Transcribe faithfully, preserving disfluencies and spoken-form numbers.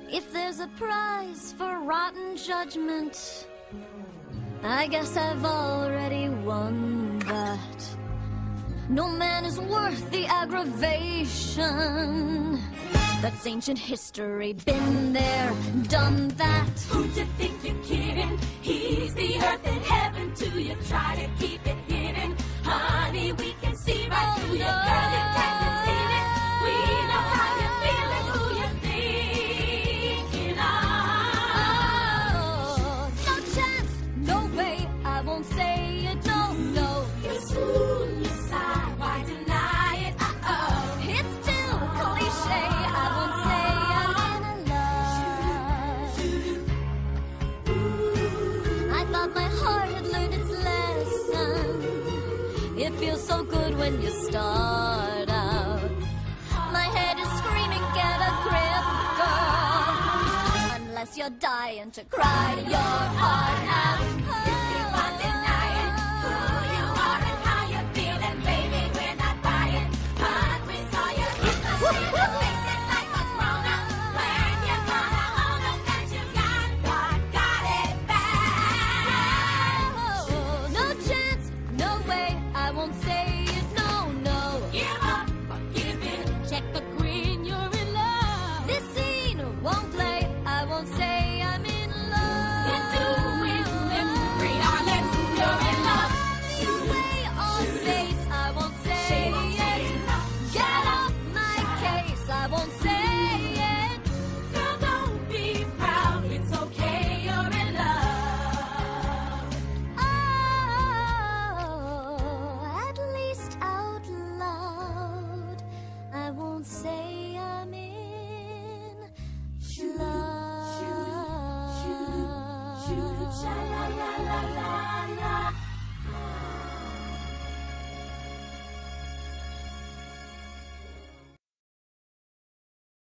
If there's a prize for rotten judgment, I guess I've already won that. No man is worth the aggravation. That's ancient history, been there, done that. Who you think you're kidding? He's the earth and heaven to you. Try to keep it hidden. Honey, we can see right Oh, through you. no. Girl, you can't conceive it. We know how you're feeling, who you're thinking of. Oh, no chance, no way, I won't say you don't know. It's fool you sigh, why deny it? Uh-oh. It's too cliche, I won't say I'm in love. I thought my heart had learned its lesson. It feels so good when you start out. My head is screaming, get a grip, girl. Unless you're dying to cry your heart out. Keep on denying who you are and how you're feeling, baby. We're not buying, but we saw you in the city, facing like a grown-up. When you're gonna own up that you got, got, got it back. Oh, no chance, no way, I won't say it, no, no. Give up, forgive it, check the green, you're in love. This scene won't play, I won't say I'm in love. You're doing lips, read our lips, you're in love. Way on face, I won't say it. Get off my case, I won't say it. Girl, don't be proud, it's okay, you're in love. Oh, at least out loud, I won't say I'm in love. Sha la la la la la.